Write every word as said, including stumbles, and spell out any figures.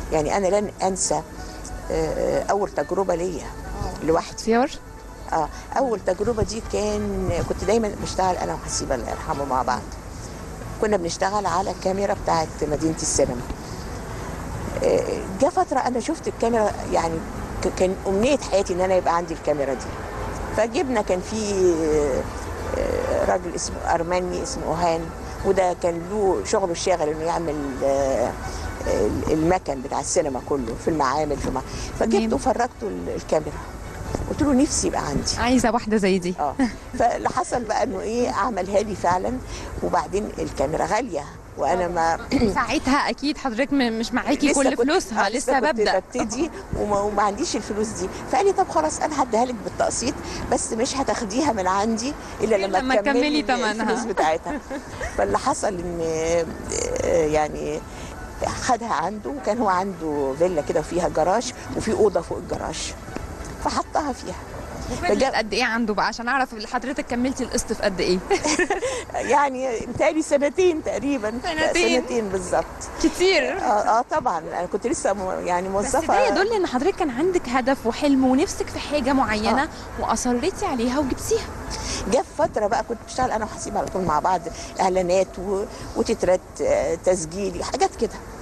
يعني انا لن انسى آه، اول تجربه ليا لوحدي. اختيار. اه اول تجربه دي كان كنت دايما بشتغل انا وحسيبه الله يرحمه مع بعض. كنا بنشتغل على الكاميرا بتاعت مدينه السينما. آه، جه فتره انا شفت الكاميرا، يعني ك- كان امنيه حياتي ان انا يبقى عندي الكاميرا دي. فجبنا كان في آه، آه، راجل اسمه ارمني اسمه اوهان، وده كان له شغله الشاغل انه يعمل آه، ال- المكن بتاع السينما كله في المعامل في مع... فجبته تمام. وفرجته ال- الكاميرا. قلت له نفسي يبقى عندي. عايزه واحده زي دي. اه فاللي حصل بقى انه ايه، عملها لي فعلا. وبعدين الكاميرا غاليه وانا ما ساعتها اكيد حضرتك م- مش معاكي لسه كل كنت فلوسها، آه لسه كنت ببدا. ببتدي وما, وما عنديش الفلوس دي. فقال لي طب خلاص انا هديها لك بالتقسيط، بس مش هتاخديها من عندي الا غير لما لما تكملي تكملي الفلوس تمنها. بتاعتها. فاللي حصل ان آه، يعني خدها عنده، وكان هو عنده فيلا كده وفيها جراج وفي اوضه فوق الجراج، فحطها فيها. وفضلت قد ايه عنده بقى عشان اعرف حضرتك كملتي القسط في قد ايه؟ يعني متهيألي سنتين تقريبا. لا، سنتين. سنتين بالظبط. كتير. اه اه طبعا انا كنت لسه م- يعني بس ده موظفه. يدل ان حضرتك كان عندك هدف وحلم ونفسك في حاجه معينه آه. واصريتي عليها وجبتيها. جه في فتره بقى كنت بشتغل انا وحسيب على طول مع بعض اعلانات و... وتترات آه، تسجيلي حاجات كده.